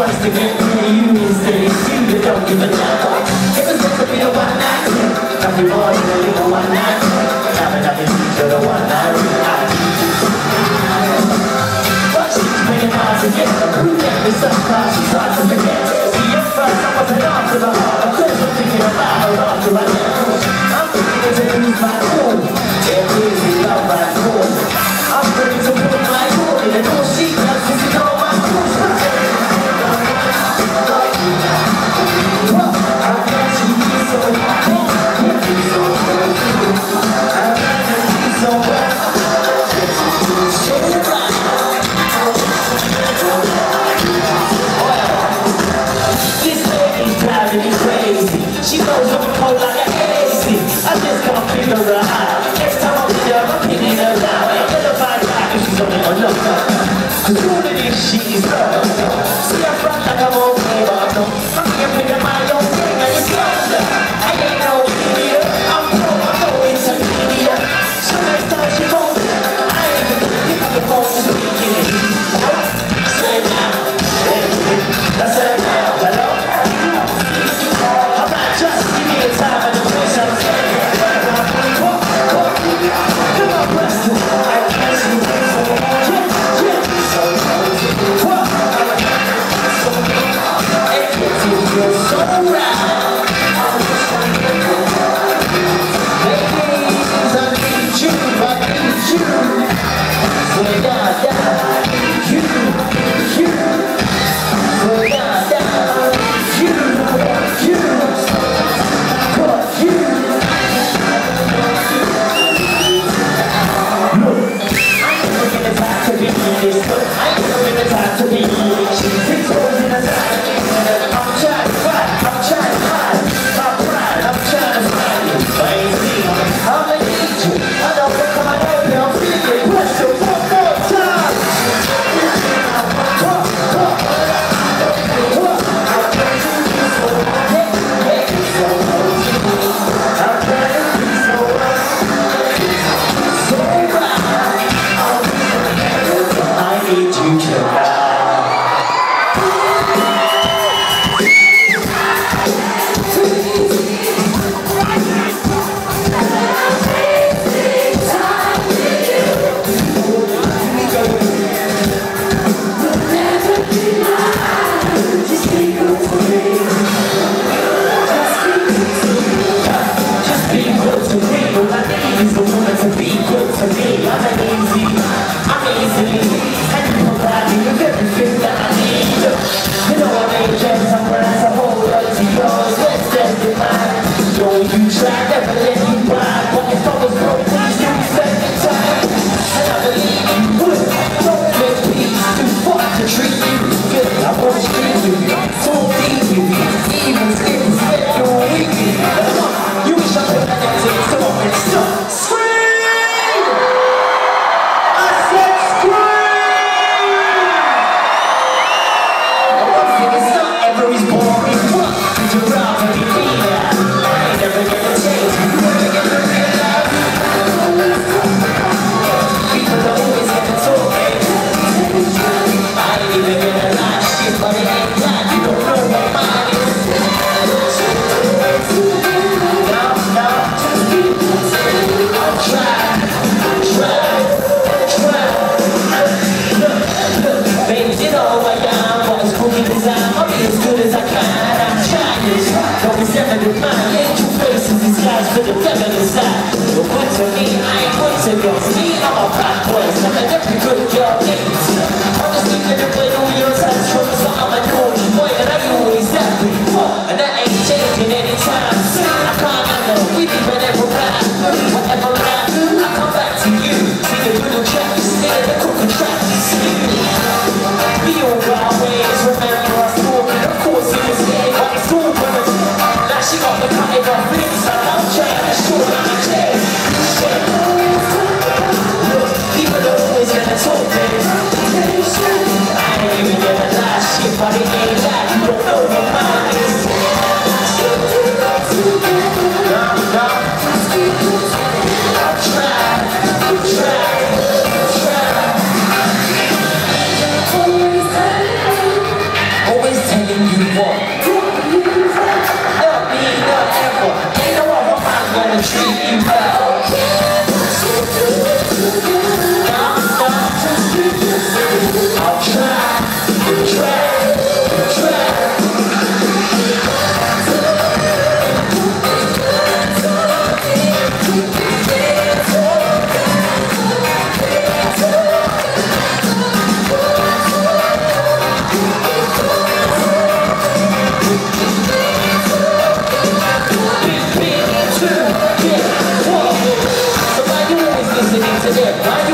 wants to get through to you instead of you that don't give a damn. It was meant to be a one night thing. Every morning a little one night thing. Now nothing to the one night thing. But she's bringing miles again. Who gave me some class? She's hard to forget. See, at first I wasn't after the heart. Of course I'm thinking about her after I left. I'm thinking to lose my cool. Yeah, please, we love my cool. I'm ready to put my cool in and all she does is ignore my cool. She goes on the cold like an AC. I just can't figure her out. Next time I'm with her, I'm pinning her down. I'm gonna find out if she's only on love. Cause who it is, she is love. See, I front like I'm okay, but I'm not. I'm gonna pick up my own thing and it's love. I ain't no idiot. I'm pro, I'm no intermediate. So next time she calls me, I ain't gonna pick up the phone and speak in it. Say it now. That's it now. Hello? Just give me the time and the place I'm standing. Come on, Preston. I can't see you so much. It gets you feel so right. Ladies, I need you, I need you. So I need you, you. So I need you, you. People always gonna talk. to get right.